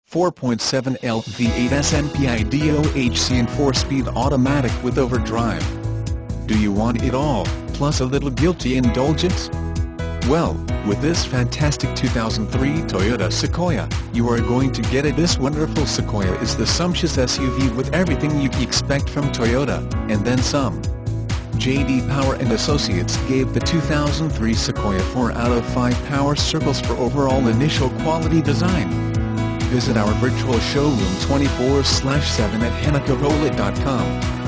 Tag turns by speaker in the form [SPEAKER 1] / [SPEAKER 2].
[SPEAKER 1] 4.7L V8 SMPI DOHC and 4-speed automatic with overdrive. Do you want it all, plus a little guilty indulgence? Well, with this fantastic 2003 Toyota Sequoia, you are going to get it. This wonderful Sequoia is the sumptuous SUV with everything you expect from Toyota, and then some. J.D. Power and Associates gave the 2003 Sequoia 4 out of 5 power circles for overall initial quality design. Visit our virtual showroom 24/7 at hennachevrolet.com.